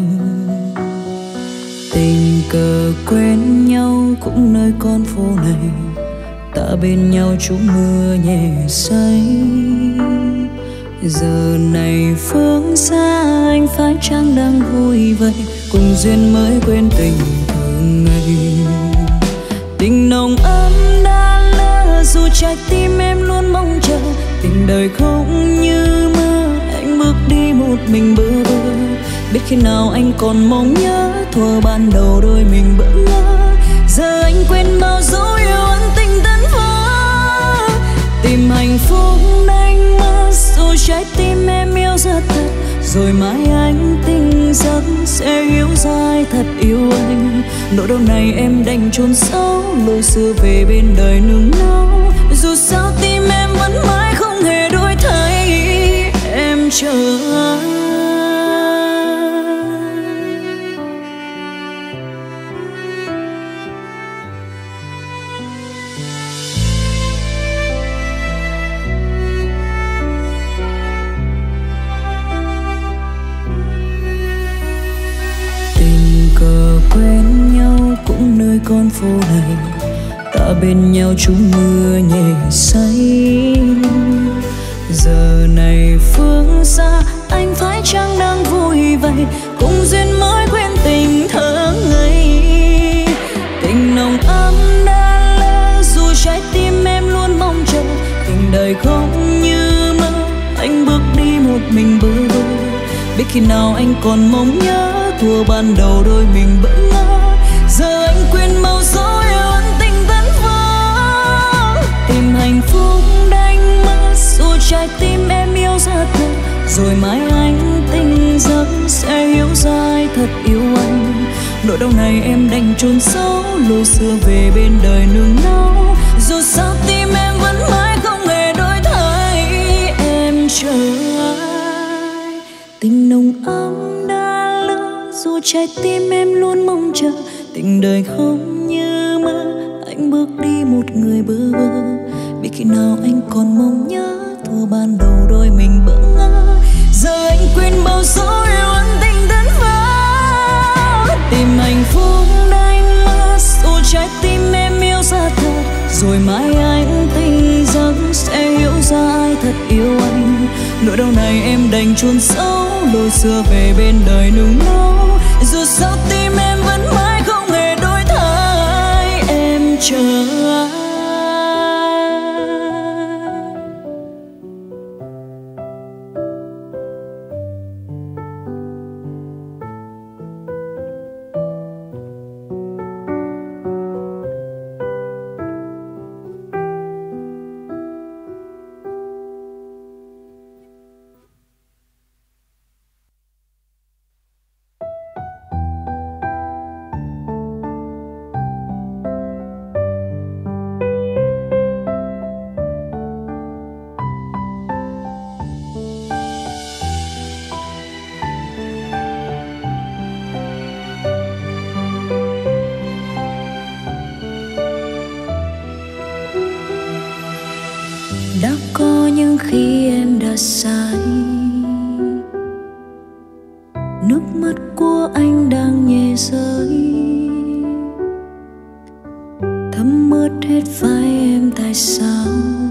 Tình cờ quen nhau cũng nơi con phố này, ta bên nhau trú mưa nhẹ say. Giờ này phương xa anh phải chăng đang vui vậy, cùng duyên mới quên tình thường ngày. Tình nồng ấm đã lỡ dù trái tim em luôn mong chờ, tình đời không như mơ anh bước đi một mình bơ vơ. Biết khi nào anh còn mong nhớ thuở ban đầu đôi mình bỡ ngỡ, giờ anh quên bao dấu yêu ân tình tân vỡ. Tìm hạnh phúc đánh mất dù trái tim em yêu rất thật, rồi mãi anh tỉnh giấc sẽ hiểu ra ai thật yêu anh. Nỗi đau này em đành chôn sâu, lối xưa về bên đời nương náu. Dù sao tim em vẫn mãi không hề đổi thay, em chờ anh. Quen nhau cũng nơi con phố này, ta bên nhau trú mưa nhẹ say. Giờ này phương xa anh phải chăng đang vui vậy, cùng duyên mới quên tình thơ ngây. Tình nồng ấm đã lỡ dù trái tim em luôn mong chờ, tình đời không như mơ anh bước đi một mình bơ vơ. Biết khi nào anh còn mong nhớ thuở ban đầu đôi mình bỡ ngỡ, giờ anh quên bao dấu yêu ân tình tân vỡ. Tìm hạnh phúc đánh mất dù trái tim em yêu ra thật, rồi mãi anh tỉnh giấc sẽ hiểu ra ai thật yêu anh. Nỗi đau này em đành chôn sâu, lối xưa về bên đời nương náu. Dù sao tim em vẫn mãi không hề đổi thay, em chờ ai. Tình nồng ấm đã lỡ dù trái tim em luôn mong chờ, tình đời không như mơ anh bước đi một người bơ vơ. Biết khi nào anh còn mong nhớ thuở ban đầu đôi mình bỡ ngỡ, giờ anh quên bao dấu yêu ân tình tân vỡ. Tìm hạnh phúc đánh mất dù trái tim em yêu ra thật, rồi mãi anh tỉnh giấc sẽ hiểu ra ai thật yêu anh. Nỗi đau này em đành chôn sâu, lối xưa về bên đời nung nấu. Dù sao tim em vẫn mãi không hề đổi thay, em chờ anh. Đã có những khi em đã sai, nước mắt của anh đang nhẹ rơi, thấm mướt hết vai em tại sao?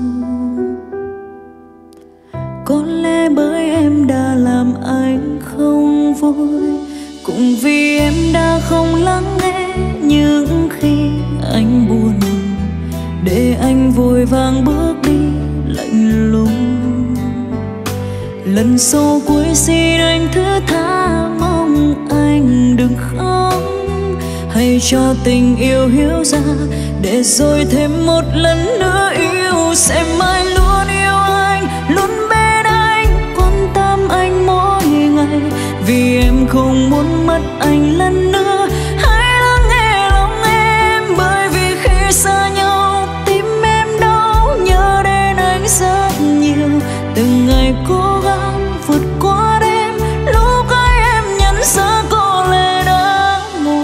Có lẽ bởi em đã làm anh không vui, cũng vì em đã không lắng nghe những khi anh buồn, để anh vội vàng bước đi lạnh lùng. Lần sau cuối xin anh thứ tha, mong anh đừng khóc, hãy cho tình yêu hiểu ra, để rồi thêm một lần nữa yêu. Sẽ mãi luôn yêu anh, luôn bên anh, quan tâm anh mỗi ngày, vì em không muốn mất anh lần nữa. Hãy lắng nghe lòng em, bởi vì khi xa nhau tim em đau, nhớ đến anh rất nhiều. Từng ngày cố gắng vượt qua đêm, lúc ấy em nhận ra có lẽ đã muộn.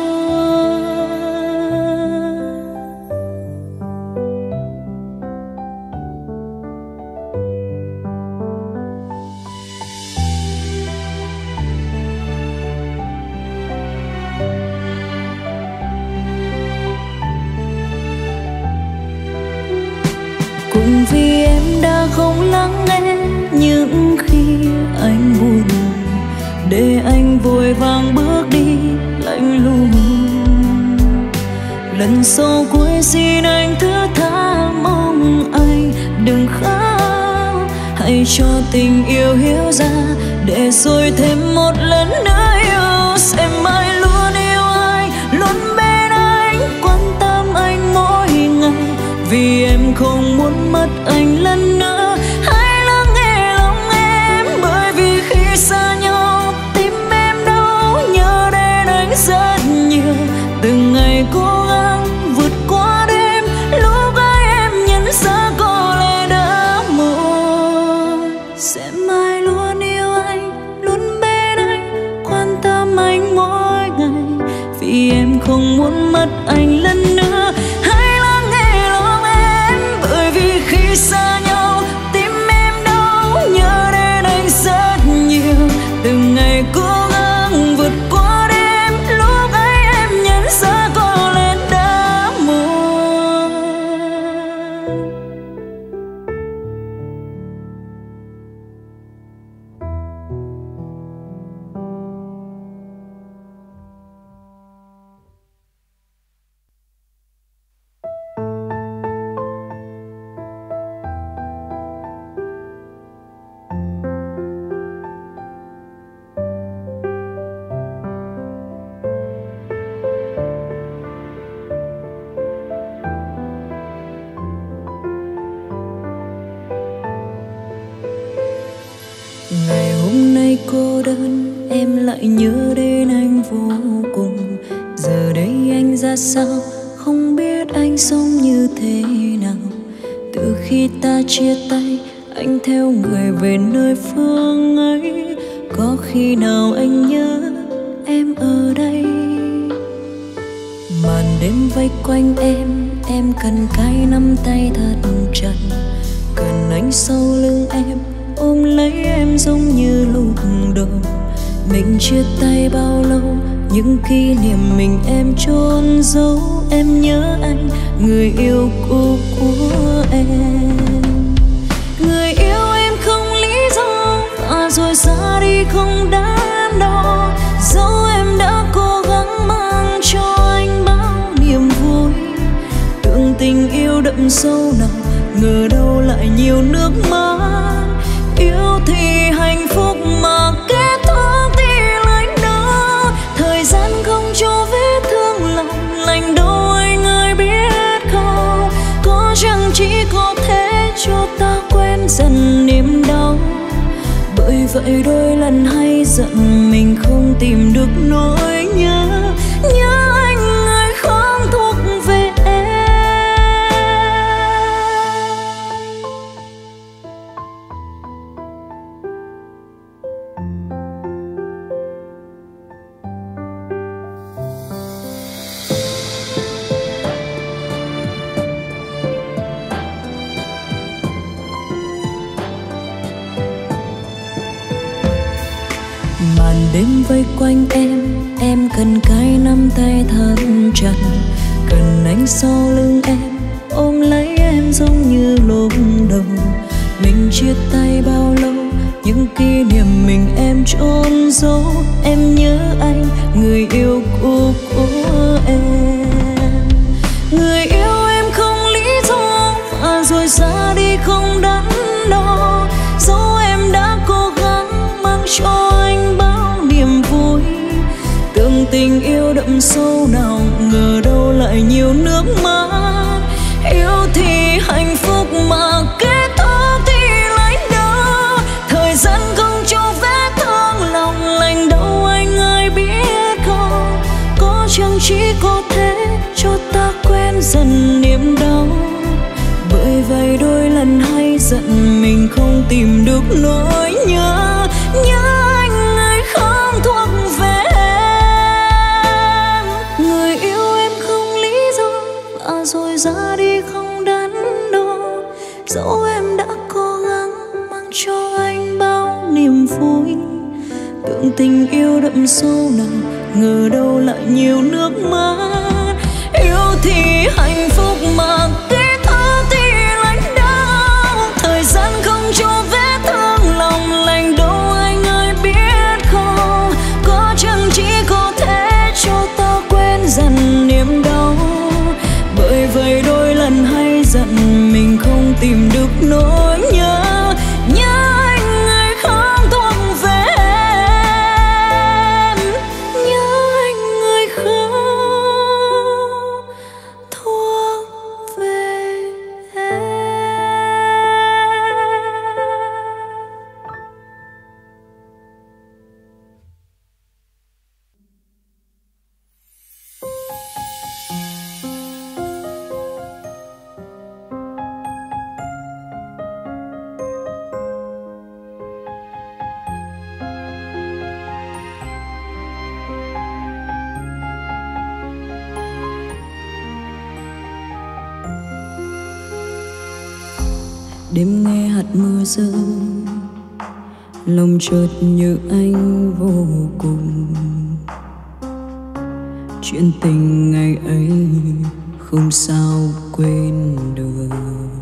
Cũng vì em đã không lắng nghe những khi anh buồn, để anh vội vàng bước đi lạnh lùng. Lần sau cuối xin anh thứ tha, mong anh đừng khóc, hãy cho tình yêu hiểu ra, để rồi thêm một lần nữa yêu. Sẽ mãi luôn yêu anh, luôn bên anh, quan tâm anh mỗi ngày, vì em không muốn mất anh lần nữa. Hãy lắng nghe lòng em, bởi vì khi xa nhau tim em đau, nhớ đến anh rất nhiều. Từng ngày cố gắng vượt qua đêm, lúc ấy em nhận ra có lẽ đã muộn. Sẽ mãi luôn yêu anh, luôn bên anh, quan tâm anh mỗi ngày, vì em không muốn mất anh lần nữa. Hãy lắng nghe lòng em, bởi vì khi xa nhau tim em đau, nhớ đến anh rất nhiều. Từng ngày cố gắng vượt qua đêm, lúc ấy em nhận ra có lẽ đã muộn. Ngày hôm nay cô đơn, em lại nhớ đến anh vô cùng. Giờ đây anh ra sao, không biết anh sống như thế nào. Từ khi ta chia tay, anh theo người về nơi phương ấy. Có khi nào anh nhớ em ở đây? Màn đêm vây quanh em, em cần cái nắm tay thật chặt. Cần anh sau lưng em, ôm lấy em giống như lúc đầu. Mình chia tay bao lâu, những kỷ niệm mình em chôn giấu. Em nhớ anh, người yêu cũ của em. Người yêu em không lý do, và rồi ra đi không đắn đo. Dẫu em đã cố gắng mang cho anh bao niềm vui, tưởng tình yêu đậm sâu nặng, ngờ đâu lại nhiều nước mắt. Yêu thì hạnh phúc mà kết thúc thì lạnh đó. Thời gian không cho vết thương lòng lành đâu anh ơi biết không. Có chăng chỉ có thể cho ta quen dần niềm đau. Bởi vậy đôi lần hay giận mình không tìm được nỗi nhớ. Nhớ anh người không thuộc về em. màn đêm vây quanh em, em cần cái nắm tay thật chặt, cần anh sau lưng em ôm lấy em giống như lúc đầu. Mình chia tay bao lâu, những kỷ niệm mình em trốn giấu. Em nhớ anh, người yêu cũ của em. Người yêu em không lý do, và rồi ra đi không đắn đo. Dẫu em đã cố gắng mang cho anh bao niềm vui, tưởng tình yêu đậm sâu nào ngờ đâu lại nhiều nước mắt. Yêu thì hạnh phúc mà kết thúc thì lấy đâu. Thời gian không cho vết thương lòng lành đâu, anh ơi biết không. Có chăng chỉ có thế cho ta quen dần niềm đau. Bởi vậy đôi lần hay giận mình không tìm được nỗi nhớ. Nhớ anh người không thuộc về em. Người yêu em không lý do, và rồi ra đi không đắn đo. Dẫu em đã cố gắng mang cho anh bao niềm vui, tưởng tình yêu đậm sâu nào ngờ đâu lại nhiều nước mắt. Yêu thì hạnh phúc mà kết thúc thì lãnh đau. Thời gian không cho vết thương lòng lành đâu, anh ơi biết không. Có chăng chỉ có thế cho ta quên dần niềm đau. Bởi vậy đôi lần hay giận mình không tìm được nỗi nhớ. Nhớ anh người không thuộc về em. Nhớ anh người không thuộc về em. Đêm nghe hạt mưa rơi, lòng chợt nhớ anh vô cùng. Chuyện tình ngày ấy không sao quên được.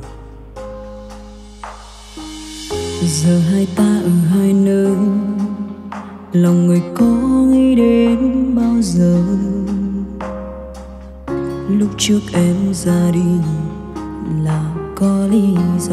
Giờ hai ta ở hai nơi, lòng người có nghĩ đến bao giờ. Lúc trước em ra đi là có lý do.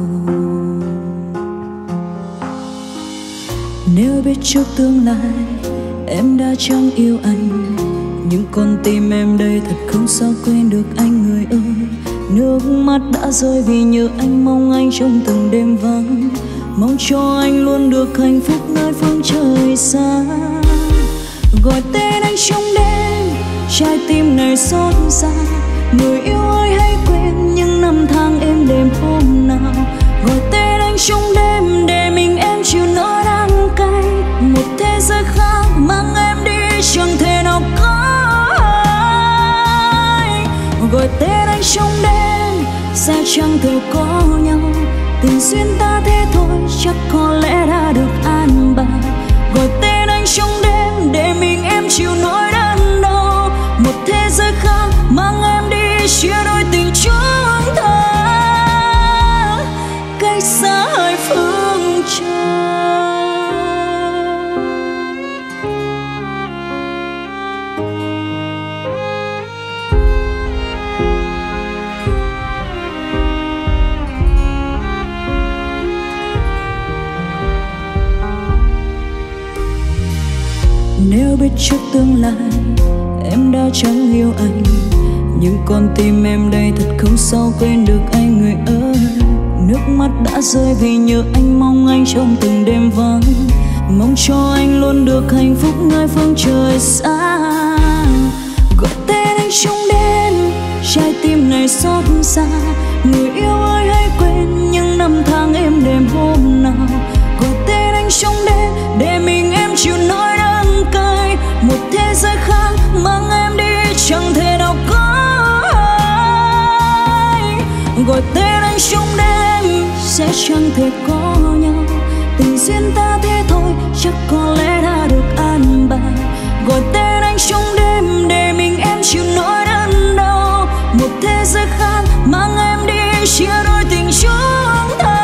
Nếu biết trước tương lai em đã chẳng yêu anh, nhưng con tim em đây thật không sao quên được anh người ơi. Nước mắt đã rơi vì nhớ anh, mong anh trong từng đêm vắng. Mong cho anh luôn được hạnh phúc nơi phương trời xa. Gọi tên anh trong đêm, trái tim này xót xa. Người yêu ơi hãy quên những năm tháng êm đềm hôm nào. Gọi tên anh trong đêm để mình em chịu nỗi đắng cay. Một thế giới khác mang em đi chẳng thể nào có ai. Gọi tên anh trong đêm sẽ chẳng thể có nhau. Tình duyên ta thế thôi chắc có lẽ đã được an bài. Gọi tên anh trong đêm để mình em chịu nỗi đớn đau. Một thế giới khác mang em đi chia đôi tình chúng ta cách xa hai phương trời. Nếu biết trước tương lai em đã chẳng yêu anh, nhưng con tim em đây thật không sao quên được anh người ơi. Nước mắt đã rơi vì nhớ anh, mong anh trong từng đêm vắng. Mong cho anh luôn được hạnh phúc nơi phương trời xa. Gọi tên anh trong đêm, trái tim này xót xa. Người yêu ơi hãy quên những năm tháng êm đềm hôm nào. Gọi tên anh trong đêm để mình em chịu nỗi đắng cay. Một thế giới khác mang em đi chẳng thể nào có ai. Gọi tên anh trong đêm sẽ chẳng thể có nhau. Tình duyên ta thế thôi chắc có lẽ đã được gọi tên anh trong đêm để mình em chịu nỗi đớn đau. Một thế giới khác mang em đi chia đôi tình chúng ta.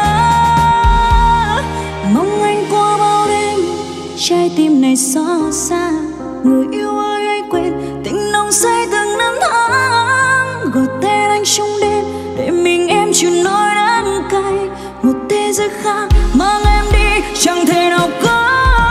Mong anh qua bao đêm trái tim này xót xa. Người yêu ơi hãy quên tình nồng say từng năm tháng. Gọi tên anh trong đêm để mình em chịu nỗi đắng cay. Một thế giới khác mang em đi chẳng thể nào có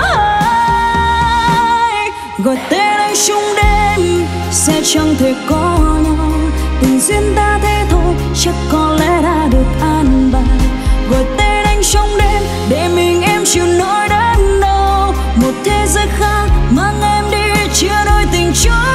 ai. Gọi tên anh trong đêm sẽ chẳng thể có nhau. Tình duyên ta thế thôi chắc có lẽ đã được an bài. Gọi tên anh trong đêm để mình em chịu nỗi đớn đau. Một thế giới khác mang em đi chia đôi tình chúng